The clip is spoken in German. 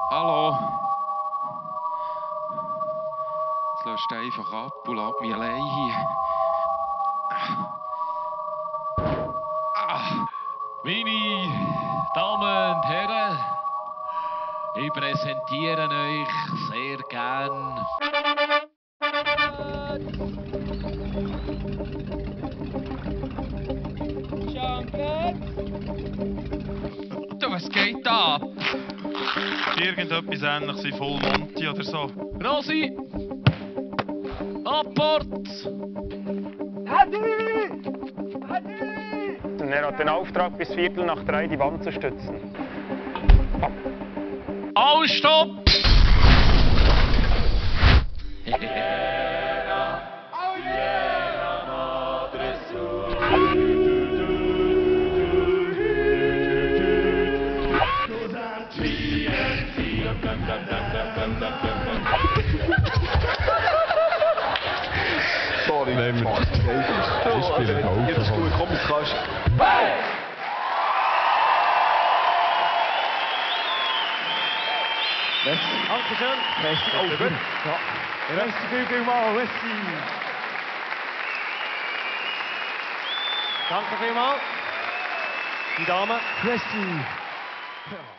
Hallo. Jetzt löscht einfach ab und lässt mich allein hier. Meine Damen und Herren, ich präsentiere euch sehr gern. Du, was geht da? Irgendetwas ähnliches wie Full Monty oder so. Rosi! Apport! Er hat den Auftrag, bis 2:45 die Wand zu stützen. Alles stopp! Sorry, nehmen wir das. Ich bin auch. Jetzt ist gut, komm, jetzt kannst du. Dankeschön. Merci. Oh, gut. Ja. Merci vielmals. Merci. Danke vielmals. Die Dame. Merci. Ja.